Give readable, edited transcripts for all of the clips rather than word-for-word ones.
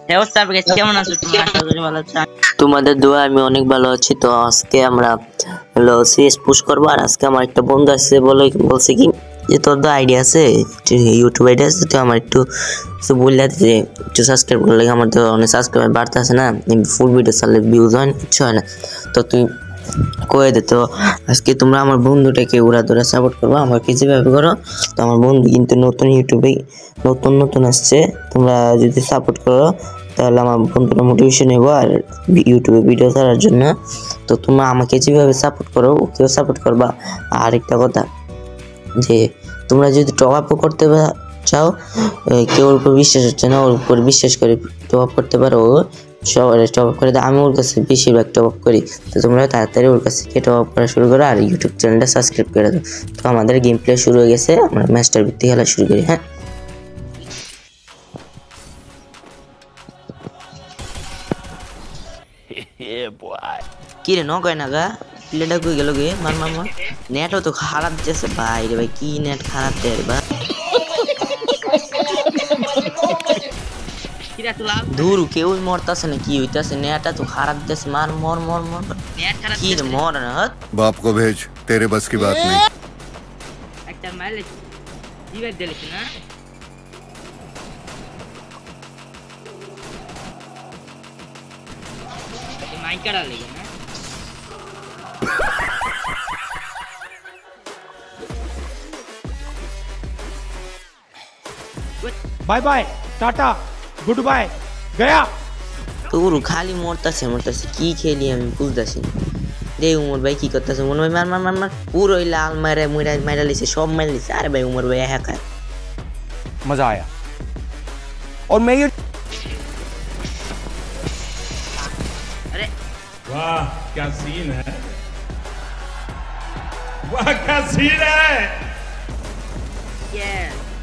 কেমন আছো তুমি? আশা করি ভালো আছো। তোমাদের দোয়া আমি অনেক ভালো আছি। তো আজকে আমরা হলো সিএস পুশ করবো। আর আজকে আমার একটা বন্ধু আসছে বলছে কি যে তোর তো আইডিয়া আছে, ইউটিউব আইডিয়া আছে, তো আমার একটু বললে যে একটু সাবস্ক্রাইব করলে, আমার তো অনেক সাবস্ক্রাইবার বাড়তে আছে না, ফুল ভিডিও চাললে ভিউজ হয় না, কিছু হয় না। তো তুই কয়ে দে। তো আজকে তোমরা আমার বন্ধুটাকে ওরা ধরে সাপোর্ট করবো, আমাকে যেভাবে করো। তো আমার বন্ধু কিন্তু নতুন ইউটিউবে নতুন আসছে, তোমরা যদি সাপোর্ট করো তাহলে আমার বন্ধুরা মোটিভেশন নেবো আর ইউটিউবে ভিডিও ছাড়ার জন্য। তো তোমরা আমাকে যেভাবে সাপোর্ট করো ওকেও সাপোর্ট করবা। আর একটা কথা, যে তোমরা যদি টপ আপও করতে চাও, কেউ ওর উপর বিশ্বাস হচ্ছে না, ওর উপর বিশ্বাস করে টপ আপ করতে পারো। সবাই টপ আপ করে দেয়, আমি ওর কাছে বেশিরভাগ টপ আপ করি। তো তোমরা তাড়াতাড়ি ওর কাছে গিয়ে টপ আপ করা শুরু করো আর ইউটিউব চ্যানেলটা সাবস্ক্রাইব করে দাও। তো আমাদের গেম প্লে শুরু হয়ে গেছে, আমরা ম্যাচটার ভিত্তি খেলা শুরু করি। হ্যাঁ, কি রে নয় না গা, প্লেটা কই গেল গে? মার মার মার, নেটও তো খারাপ দিতেছে ভাই রে ভাই, কি নেট খারাপ দেয় রে ভাই। দূর কেউ মরতাছে না, কি হইতাছে? নেটটা তো খারাপ দিতেছে, মার মর মর মর, কি রে মর না। बाप को भेज, तेरे बस की बात नहीं। একটা মাইল দিবে দিলিস না? মাইকাড়া লেগে না? Bye bye tata goodbye गया। তোর খালি মরতাছে, কি খেলি আমি বুঝতেছি না। রে উমর ভাই কি করতেছে? উমর ভাই মার মার মার মার, পুরো লাল মারে মারা লিছে, সব মার লিছে। আরে ভাই উমর ভাই হ্যাকার। मजा आया और मैं ये अरे वाह क्या सीन है, वाह क्या सीन है। ये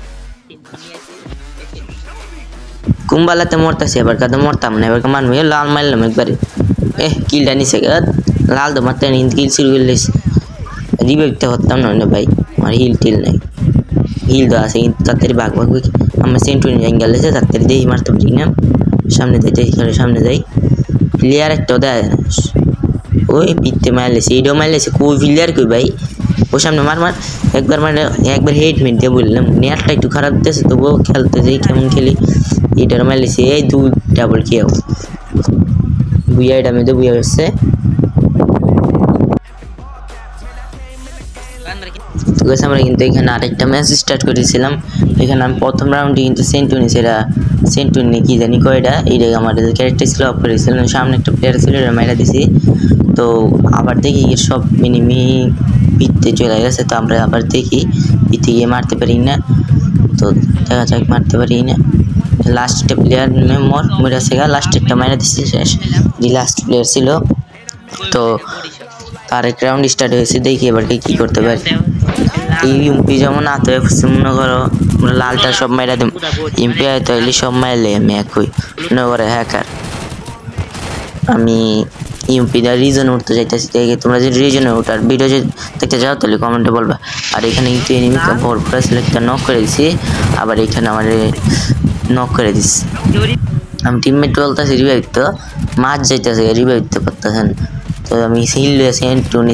কুম্বালাতে মরতাছে, এবার কাদা মরতাম না, এবার মারবো। লাল মারলাম একবারে, কিলটা নিছে লাল তো মারতে কিল শুরু করলে রিভাইভটা হতাম না ভাই, আমার হিল টিল নাই। হিল তো আছে কিন্তু তাড়াতাড়ি ভাগ আমার সেন্টুরি গেলেছে, তাড়াতাড়ি দেখি মারতে পারি না। সামনে যাই প্লেয়ার একটাও দেয় না, ওই পিঠতে মারলেছে, এইটাও মারলেছে। কই প্লেয়ার কই ভাই? ও সামনে মার একবার হেডমেট দিয়ে বললাম। নেটটা একটু খারাপ দিতেছে, তবুও খেলতে যাই, কেমন খেলি। এটার মারলেছে, এই দুই ডাবল কেউ বুইয়া, এটা মেয়েদের বুইয়া হচ্ছে। আমরা কিন্তু এখানে আরেকটা ম্যাচ স্টার্ট করেছিলাম। এখানে আমি প্রথম রাউন্ডে কিন্তু সেন্টুনি কি জানি কয়টা, এইটা আমাদের ক্যারেক্টার ছিল অফ করেছিলাম। সামনে একটা প্লেয়ার ছিল, এটা মেরা দিছি। তো আবার দেখি সব মিনিমি পিঠতে চলে গেছে। তো আমরা আবার দেখি পিঠে গিয়ে মারতে পারি না, তো দেখা যাক মারতে পারি না। লাস্টটা প্লেয়ার মরে গা, লাস্টেরটা মেরা দিচ্ছি, শেষ লাস্ট প্লেয়ার ছিল। তো আরেক রাউন্ড স্টার্ট হয়েছে, দেখি এবার কি করতে পারি। ইউপি যেমন আতো মনে করো লালটা সব মেরা দিম, ইউপি হয়তো এলি সব মারলে আমি একই মনে করে হ্যাকার। আমি ইউপি দা রিজনে উঠতে চাইতেছি, দেখি তোমরা যদি রিজনে ওঠার ভিডিও যদি দেখতে যাও তাহলে কমেন্টে বলবা। আর এখানে কিন্তু এনিমি ভরপুর সিলেক্টটা নক করে দিছি, আবার এখানে আমার নক করে দিচ্ছি। আমি টিমমেট বলতেছি রিভাইভ, তো মাছ যাইতেছে রিভাইভ দিতে পারতেছেন। তো আমি হিল সেন্টুনি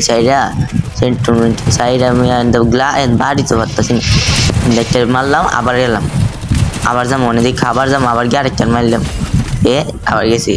সাইডে আমি বাড়িতে পারতেছি না, একটা মারলাম, আবার এলাম, আবার যাম মনে দেখি, আবার যাম, আবার গিয়ে আরেকটা মারলাম, আবার গেছি।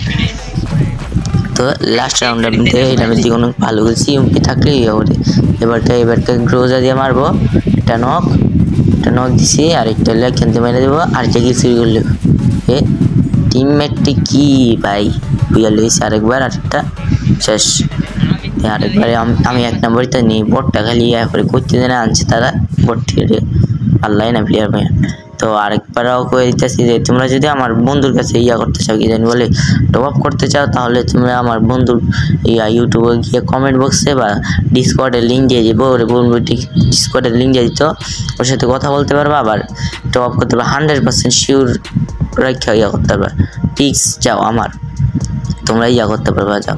তো লাস্ট রাউন্ডের মধ্যে এটা আমি কোনো ভালো গেছি, ইউপি থাকলে এবারটা গ্রোজা দিয়ে মারবো। এটা নক দিছি, আরেকটা খেলতে মেরে দেবো, আরেকটা গিয়ে শুরু করলে টিমমেটটি কি ভাই বুঝা লইছে। আরেকবার আরেকটা শেষ, আরেকবারে আমি এক নম্বরটা নিই। বটটা খালি করে করতে দেনা আনছে তারা, বট আল্লাহ না প্লেয়ার ভাই। তো আরেকবারও কয়ে দিতেছি যে তোমরা যদি আমার বন্ধুর কাছে করতে চাও, কি জানি বলে টপ আপ করতে চাও, তাহলে তোমরা আমার বন্ধুর ইউটিউবে গিয়ে কমেন্ট বক্সে বা ডিসকর্ডের লিঙ্ক দিয়ে দিব, ওর বন্ধু ডিসকর্ডের লিঙ্ক দিয়ে দিত, ওর সাথে কথা বলতে পারবা, আবার টপ আপ করতে পারবা। 100% শিওর রাখা করতে পারবা। টিক্স যাও আমার, তোমরা করতে পারবা, যাও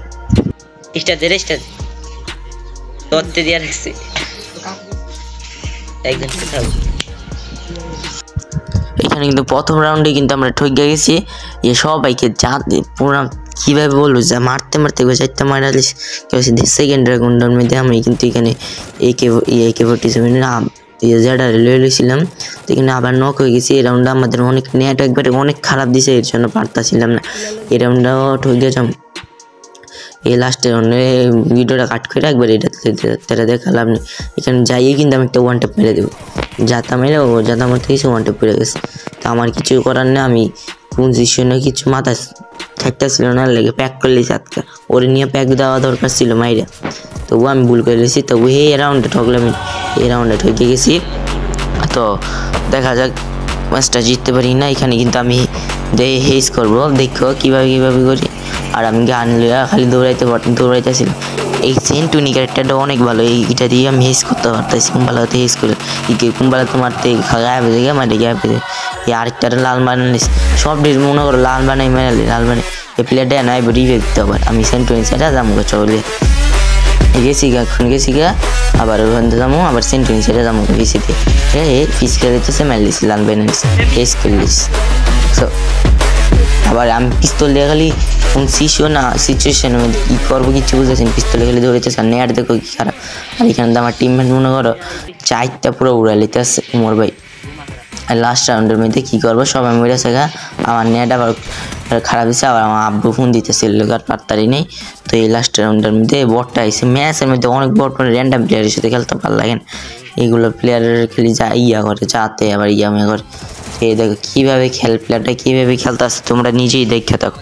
স্টার ধরতে দিয়ে রাখছি একজন। এখানে কিন্তু প্রথম রাউন্ডে কিন্তু আমরা ঠকে গেছি। এ সবাইকে যা পুরো কীভাবে বলবো, যা মারতে মারতে চারটা মারালিস সেকেন্ড রাউন্ডের মধ্যে আমি কিন্তু এখানে AK-47 লয়ে লইছিলাম। তো এখানে আবার নক হয়ে গেছি। এই রাউন্ডে আমাদের অনেক নেট একবারে অনেক খারাপ দিছে, এর জন্য পারতাছিলাম না। এই রাউন্ডটাও ঠকে যাম। এই লাস্টের রাউন্ডে ভিডিওটা কাট করে একবার এটা দেখালাম না। এখানে যাইয়ে কিন্তু আমি একটা ওয়ান ট্যাপ মেরে দেবো। যাতা মেরে যাতা মারতে গেছে ওয়ান ট্যাপ পড়ে গেছে। তো আমার কিছু করার নেই, আমি পজিশনে কিছু মাথা থাকতেছিল না, লেগে প্যাক করলে আজকে ওরে নিয়ে প্যাক দেওয়া দরকার ছিল মাইরা। তবু আমি ভুল করে গেছি। তবু এই রাউন্ডে ঠকলাম, এই রাউন্ডে ঠকে গেছি। তো দেখা যাক ম্যাচটা জিততে পারি না। এখানে কিন্তু আমি হেস করবো, দেখো কীভাবে করি। আর আমি গান লিয়া খালি দৌড়াইতেছিলাম। এই সেন্টুনি ক্যারেক্টারটা অনেক ভালো, এইটা দিয়ে আমি হেস করতে পারতেছি। কুম্বালাতে হেস করে কুম্বালাতে মারতে গায়ে বেঁধে গিয়ে মারে গায়ে বেঁধে এই আরেকটা লাল বানানিস সব মনে করো লাল বানাই মেরালি লাল বানাই। এই প্লেয়ারটা নাই রিভেভ দিতে আবার আমি সেন্টুনি সেটা যাবো চলে গেছি এখন গেছি গা। আবার ওখানে যাবো, আবার সেন্টুনি সেটা যাবো ভিসিতে ফিস খেলে দিতেছে মারলিস লাল বানানিস হেস করলিস। সো আবার আমি পিস্তল দিয়ে খালি কোন সিচুয়েশনের মধ্যে কী করবো কিছু বুঝেছেন। পিস্তলে খালি দৌড়েছে আর নেট দেখো কি খারাপ। আর এখানে তো আমার টিমমেট মনে করো চারটা পুরো উড়াই লিতে আসছে উমর ভাই। আর লাস্ট রাউন্ডের মধ্যে কী করবো সবাই মরে শেখা। আমার নেট আবার খারাপ হয়েছে, আবার আমার আব্বু ফোন দিতেছিল আর পাত্তারি নেই। তো এই লাস্ট রাউন্ডের মধ্যে বটটা আইসে। ম্যাচের মধ্যে অনেক বট র্যান্ডাম প্লেয়ারের সাথে খেলতে ভালো লাগে না। এইগুলো প্লেয়ারের খেলি যা করে যাতে আবার মেয়ে করে। এই দেখো কীভাবে প্লেয়ারটা কীভাবে খেলতে আসছে, তোমরা নিজেই দেখে থাকো।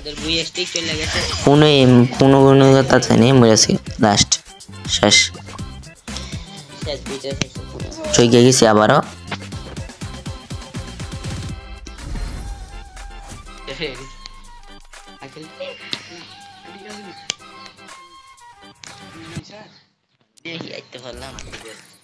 কোনো কথা নেই, মরেছে লাস্ট শেষ চইকে গেছি আবারও। দেখি আইতে পারলাম।